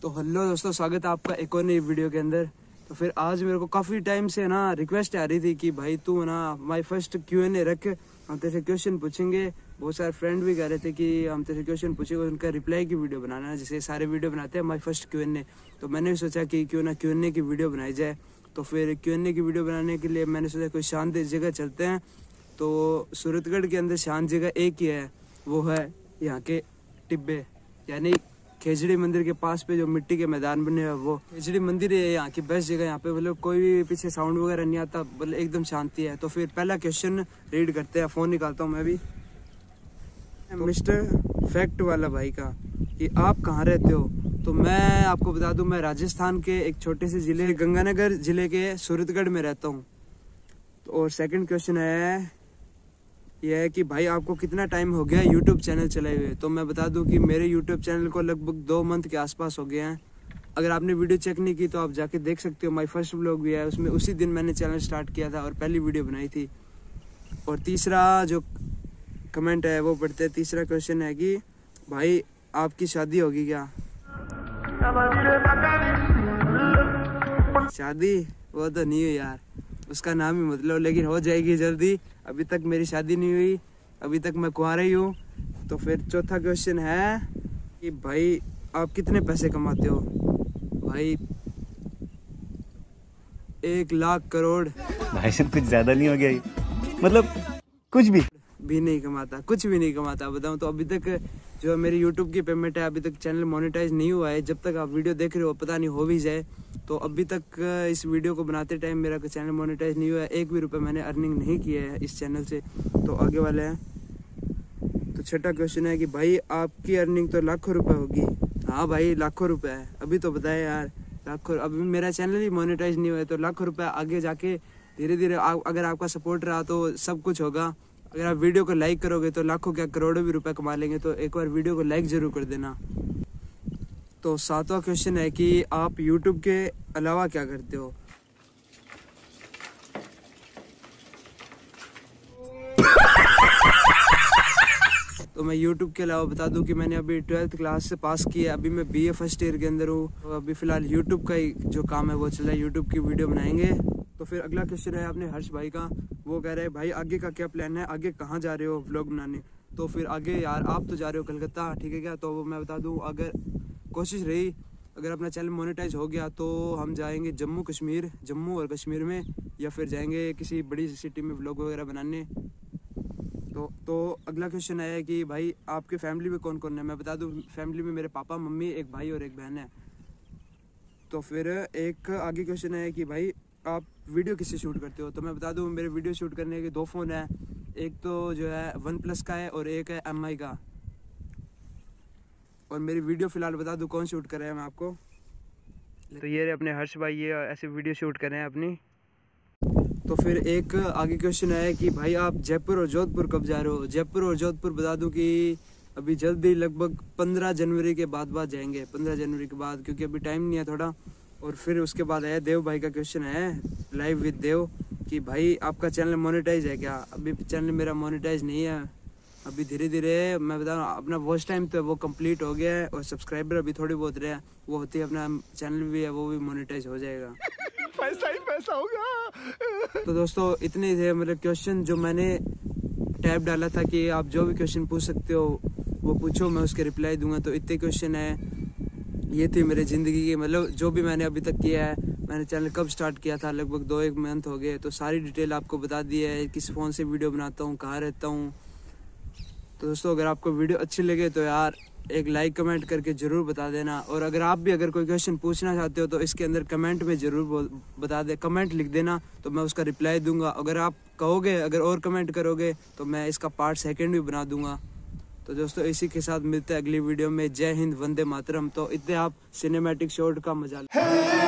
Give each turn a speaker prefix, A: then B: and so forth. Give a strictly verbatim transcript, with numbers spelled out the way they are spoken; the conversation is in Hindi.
A: तो हेलो दोस्तों, स्वागत है आपका एक और नई वीडियो के अंदर। तो फिर आज मेरे को काफ़ी टाइम से ना रिक्वेस्ट आ रही थी कि भाई तू ना my first Q N A रख, हम तेरे से क्वेश्चन पूछेंगे। बहुत सारे फ्रेंड भी कह रहे थे कि हम तेरे से क्वेश्चन पूछेंगे, उनका रिप्लाई की वीडियो बनाना है, जैसे सारे वीडियो बनाते हैं my first Q N A. तो मैंने भी सोचा कि क्यों ना क्यू एन ए की वीडियो बनाई जाए। तो फिर क्यू एन ए की वीडियो बनाने के लिए मैंने सोचा कोई शांत जगह चलते हैं। तो सूरतगढ़ के अंदर शांत जगह एक ही है, वो है यहाँ के टिब्बे, यानी खेजड़ी मंदिर के पास पे जो मिट्टी के मैदान बने हैं वो खेजड़ी मंदिर है यहाँ की बेस्ट जगह। यहाँ पे मतलब कोई भी पीछे साउंड वगैरह नहीं आता, मतलब एकदम शांति है। तो फिर पहला क्वेश्चन रीड करते हैं। फोन निकालता हूँ मैं भी। मिस्टर फैक्ट वाला भाई का कि आप कहाँ रहते हो। तो मैं आपको बता दूं, मैं राजस्थान के एक छोटे से जिले गंगानगर जिले के सूरतगढ़ में रहता हूँ। तो और सेकंड क्वेश्चन है यह है कि भाई आपको कितना टाइम हो गया यूट्यूब चैनल चलाए हुए। तो मैं बता दूं कि मेरे यूट्यूब चैनल को लगभग दो मंथ के आसपास हो गए हैं। अगर आपने वीडियो चेक नहीं की तो आप जाके देख सकते हो। माय फर्स्ट व्लॉग भी है उसमें, उसी दिन मैंने चैनल स्टार्ट किया था और पहली वीडियो बनाई थी। और तीसरा जो कमेंट है वो पढ़ते हैं। तीसरा क्वेश्चन है कि भाई आपकी शादी होगी क्या। शादी वो तो नहीं हुई यार, उसका नाम ही मतलब, लेकिन हो जाएगी जल्दी। अभी तक मेरी शादी नहीं हुई, अभी तक मैं कुंवारा ही हूँ। तो फिर चौथा क्वेश्चन है कि भाई आप कितने पैसे कमाते हो। भाई एक लाख करोड़।
B: भाई साहब कुछ ज्यादा नहीं हो गया ये? मतलब कुछ भी
A: भी नहीं कमाता, कुछ भी नहीं कमाता बताऊं तो। अभी तक जो मेरी यूट्यूब की पेमेंट है, अभी तक चैनल मोनेटाइज नहीं हुआ है। जब तक आप वीडियो देख रहे हो पता नहीं हो भी जाए। तो अभी तक इस वीडियो को बनाते टाइम मेरा चैनल मोनेटाइज नहीं हुआ है। एक भी रुपए मैंने अर्निंग नहीं किया है इस चैनल से। तो आगे वाले हैं। तो छठा क्वेश्चन है कि भाई आपकी अर्निंग तो लाखों रुपए होगी। हाँ भाई लाखों रुपए है। अभी तो बताए यार लाखों। अभी मेरा चैनल ही मोनेटाइज नहीं हुआ है तो लाखों रुपए आगे जाके धीरे धीरे अगर आपका सपोर्ट रहा तो सब कुछ होगा। अगर आप वीडियो को लाइक करोगे तो लाखों क्या करोड़ों भी रुपए कमा लेंगे। तो एक बार वीडियो को लाइक जरूर कर देना। तो सातवां क्वेश्चन है कि आप यूट्यूब के अलावा क्या करते हो। तो मैं यूट्यूब के अलावा बता दूं कि मैंने अभी ट्वेल्थ क्लास से पास की है। अभी मैं बी ए फर्स्ट ईयर के अंदर हूँ। तो अभी फिलहाल यूट्यूब का ही जो काम है वो चल रहा है, यूट्यूब की वीडियो बनाएंगे। तो फिर अगला क्वेश्चन है अपने हर्ष भाई का। वो कह रहे हैं भाई आगे का क्या प्लान है, आगे कहाँ जा रहे हो व्लॉग बनाने। तो फिर आगे यार आप तो जा रहे हो कलकत्ता, ठीक है क्या। तो वो मैं बता दूं, अगर कोशिश रही, अगर अपना चैनल मोनेटाइज हो गया तो हम जाएंगे जम्मू कश्मीर, जम्मू और कश्मीर में, या फिर जाएंगे किसी बड़ी सिटी में व्लॉग वगैरह बनाने। तो तो अगला क्वेश्चन है कि भाई आपके फैमिली में कौन कौन है। मैं बता दूं फैमिली में मेरे पापा मम्मी, एक भाई और एक बहन है। तो फिर एक आगे क्वेश्चन है कि भाई आप वीडियो किससे शूट करते हो। तो मैं बता दूं मेरे वीडियो शूट करने के दो फ़ोन हैं। एक तो जो है वन प्लस का है और एक है एम आई का। और मेरी वीडियो फिलहाल बता दूं कौन शूट कर रहा है मैं आपको। तो ये अपने हर्ष भाई ये ऐसे वीडियो शूट कर रहे हैं अपनी। तो फिर एक आगे क्वेश्चन है कि भाई आप जयपुर और जोधपुर कब जा रहे हो। जयपुर और जोधपुर बता दूं कि अभी जल्दी लगभग पंद्रह जनवरी के बाद बाद जाएंगे, पंद्रह जनवरी के बाद, क्योंकि अभी टाइम नहीं है थोड़ा। और फिर उसके बाद है देव भाई का क्वेश्चन है लाइव विद देव कि भाई आपका चैनल मोनेटाइज है क्या। अभी चैनल मेरा मोनेटाइज नहीं है, अभी धीरे धीरे मैं बता रहा हूँ। अपना वॉच टाइम तो वो कंप्लीट हो गया है और सब्सक्राइबर अभी थोड़ी बहुत रहे हैं, वो होती है। अपना चैनल भी है वो भी मोनेटाइज हो जाएगा।
B: पैसा ही पैसा होगा।
A: तो दोस्तों इतने थे मतलब क्वेश्चन जो मैंने टैब डाला था कि आप जो भी क्वेश्चन पूछ सकते हो वो पूछो, मैं उसके रिप्लाई दूंगा। तो इतने क्वेश्चन है, ये थी मेरी ज़िंदगी की, मतलब जो भी मैंने अभी तक किया है। मैंने चैनल कब स्टार्ट किया था, लगभग दो एक मंथ हो गए। तो सारी डिटेल आपको बता दी है, किस फ़ोन से वीडियो बनाता हूँ, कहाँ रहता हूँ। तो दोस्तों अगर आपको वीडियो अच्छी लगे तो यार एक लाइक कमेंट करके ज़रूर बता देना। और अगर आप भी अगर कोई क्वेश्चन पूछना चाहते हो तो इसके अंदर कमेंट में ज़रूर बता दे, कमेंट लिख देना तो मैं उसका रिप्लाई दूंगा। अगर आप कहोगे, अगर और कमेंट करोगे तो मैं इसका पार्ट सेकंड भी बना दूंगा। तो दोस्तों इसी के साथ मिलते हैं अगली वीडियो में। जय हिंद, वंदे मातरम। तो इतने आप सिनेमैटिक शॉट का मजा